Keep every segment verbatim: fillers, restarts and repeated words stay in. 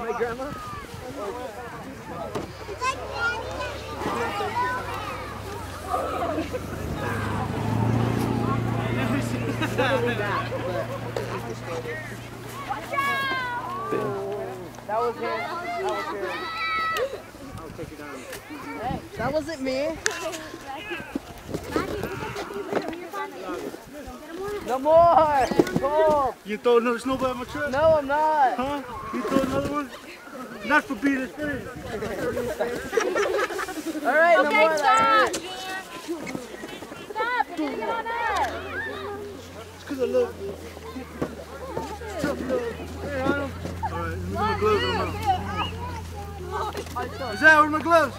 My grandma? That was him. That was him. I'll take it down. Hey, that wasn't me. No more! Cold. You throw another snowball at my truck? No, I'm not. Huh? You throw another one? Not for being his friend. Alright, no okay, more stop! of Stop! You're gonna get on us! It's because I love you. Tough love. Hey, Arnold. Alright, let me get my gloves on now. Is that with my gloves?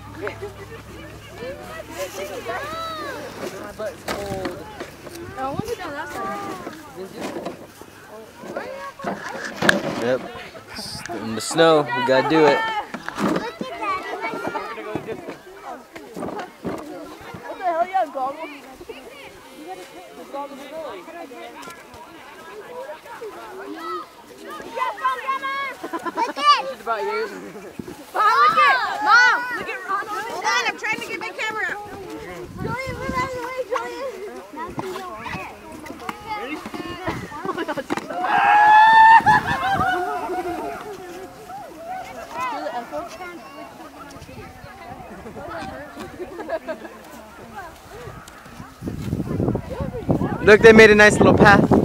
My butt's cold. No, I want to down that side. Yep. In the snow, we gotta do it. Look at that. What the hell, you have goggles? You gotta take the goggles early. Yes, Mom, Grandma! Look it! It's about you. Mom, look it! Mom! Look at Ronald. Hold on, I'm trying to get my camera. Julian, move out of the way, Julian. That's the little head. Ready? Look, they made a nice little path.